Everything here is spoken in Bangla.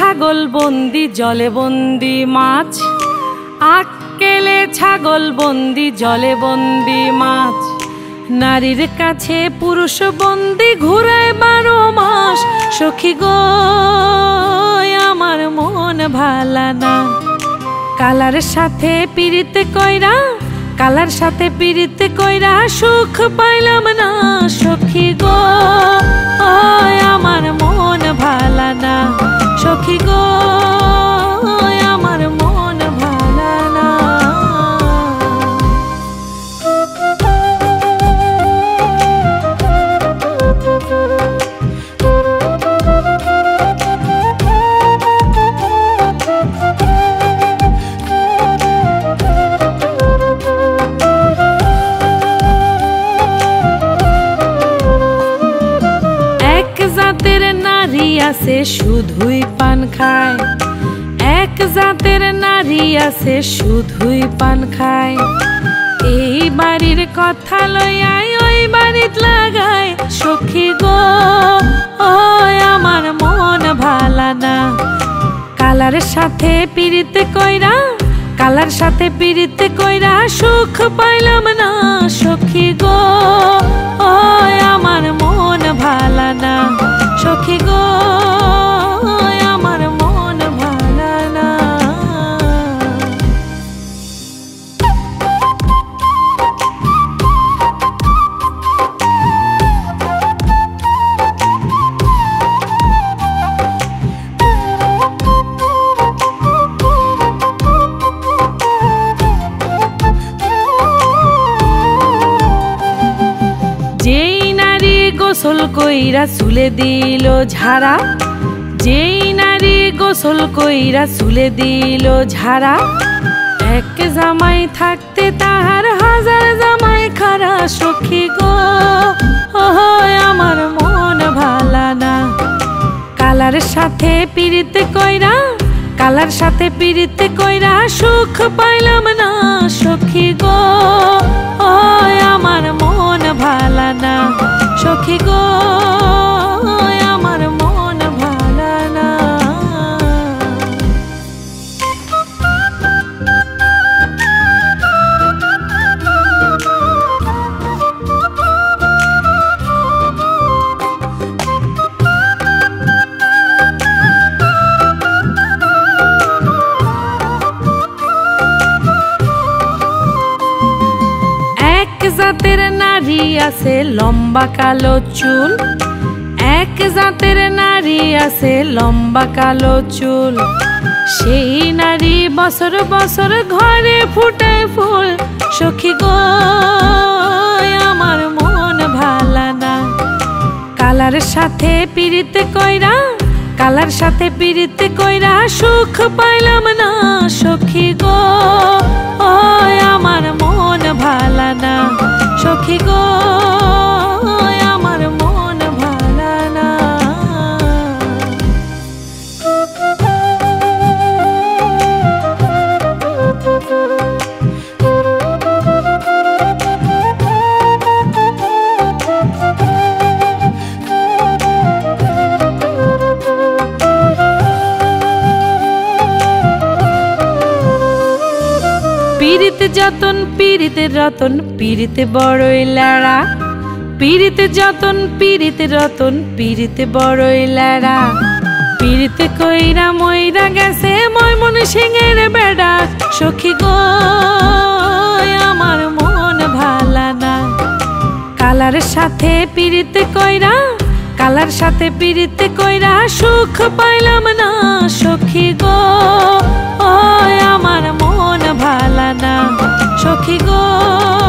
ছাগল বন্দি জলে বন্দি মাছ, আক্কেলে ছাগল বন্দি জলে বন্দি মাছ। নারীর কাছে পুরুষ বন্দি ঘুরায় 12 মাস। সখী গো আমার মন ভালা না, কালার সাথে পিরিতে কইরা, কালার সাথে পিরিতে কইরা সুখ পাইলাম না। সখী গো আমার মন ভালা না, সখী গো আমার মন ভালা না। আছে শুধুই পান খায়, এক জাতের নারী আছে শুধুই পান খায়। এই বাড়ির কথা লইয়াই ওই বাড়িত লাগায়। সখী গো আমার মন ভালা না, কালার সাথে পিরিতে কইরা, কালার সাথে পিরিতে কইরা সুখ পাইলাম না। সখী গো আমার মন ভালা না, সখী গো আমার মন ভালা না। যেই নারী গোসল কইরা চুলে দিল ঝাড়া, যেই নারী গোসল কইরা চুলে দিল ঝাড়া। এক জামাই থাকতে তাহার 1000 জামাই খারা। সখী গো আমার মন ভালা না, কালার সাথে পিরিতে কইরা, কালার সাথে পিরিতে কইরা সুখ পাইলাম না। সখী গো আমার মন ভালা না, সখী গো আমার মন ভালা না। জাতের নারী আছে লম্বা কালো চুল, এক জাতের নারী আছে লম্বা কালো চুল। সেই নারী বছর বছর ঘরে ফুটে ফুল। সখী গো আমার মন ভালা না, কালার সাথে পিরিতে কইরা, কালার সাথে পিরিতে কইরা সুখ পাইলাম না। সখী গো আমার মন ভালা না, সখী গো আমার মন ভালা না। পিরিতে যতন পিরিতে রতন, পিরিতে বড়ই লাড়া। পিরিতে যতন পিরিতে রতন, পিরিতে বড়ই লাড়া। পিরিতে কইরা মইরা গেছে ময়মনসিংহের বেড়া। সখী গো আমার মন ভালা না, কালার সাথে পিরিতে কইরা, কালার সাথে পিরিতে কইরা সুখ পাইলাম না। সখী গো আমার মন ভালা না, সখী গো